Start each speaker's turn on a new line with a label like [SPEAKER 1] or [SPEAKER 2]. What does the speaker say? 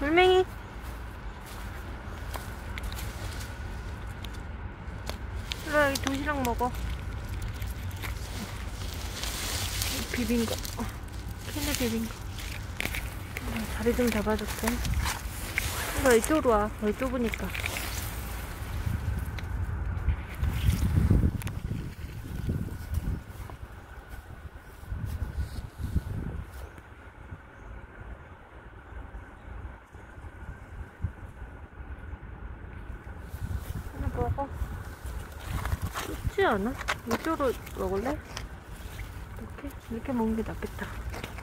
[SPEAKER 1] 돌멩이. 일로 와, 여기 도시락 먹어. 비빈 거. 캔에 비빈 거. 자리 좀 잡아줄게. 일로 와, 이쪽으로 와. 여기 좁으니까. 하나 먹어. 좋지 않아? 이쪽으로 먹을래? 이렇게 먹는 게 낫겠다.